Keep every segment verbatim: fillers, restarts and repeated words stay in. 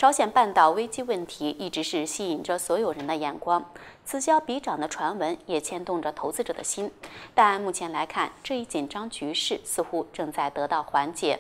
朝鲜半岛危机问题一直是吸引着所有人的眼光，此消彼长的传闻也牵动着投资者的心。但目前来看，这一紧张局势似乎正在得到缓解。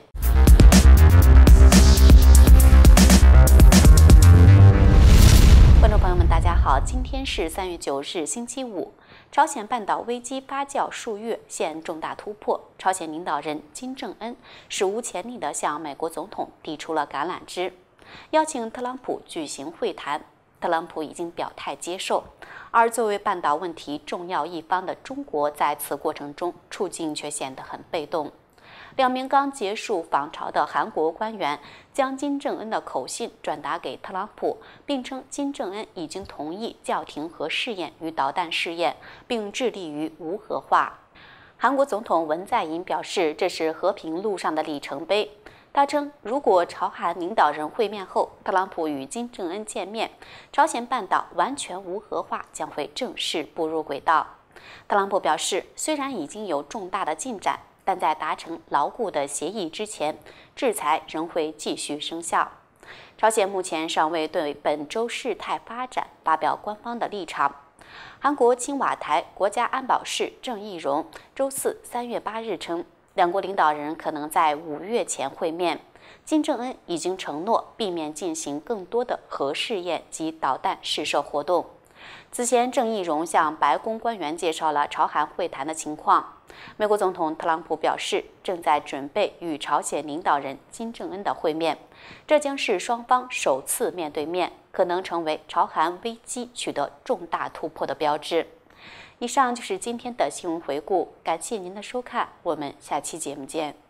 观众朋友们，大家好，今天是三月九日，星期五。朝鲜半岛危机发酵数月，现重大突破。朝鲜领导人金正恩史无前例地向美国总统递出了橄榄枝，邀请特朗普举行会谈。特朗普已经表态接受，而作为半岛问题重要一方的中国，在此过程中处境却显得很被动。两名刚结束访朝的韩国官员将金正恩的口信转达给特朗普，并称金正恩已经同意叫停核试验与导弹试验，并致力于无核化。韩国总统文在寅表示，这是和平路上的里程碑。他称，如果朝韩领导人会面后，特朗普与金正恩见面，朝鲜半岛完全无核化将会正式步入轨道。特朗普表示，虽然已经有重大的进展，但在达成牢固的协议之前，制裁仍会继续生效。朝鲜目前尚未对本周事态发展发表官方的立场。韩国青瓦台国家安保室郑义溶周四三月八日称，两国领导人可能在五月前会面。金正恩已经承诺避免进行更多的核试验及导弹试射活动。此前，郑义溶向白宫官员介绍了朝韩会谈的情况。美国总统特朗普表示，正在准备与朝鲜领导人金正恩的会面，这将是双方首次面对面，可能成为朝韩危机取得重大突破的标志。以上就是今天的新闻回顾，感谢您的收看，我们下期节目见。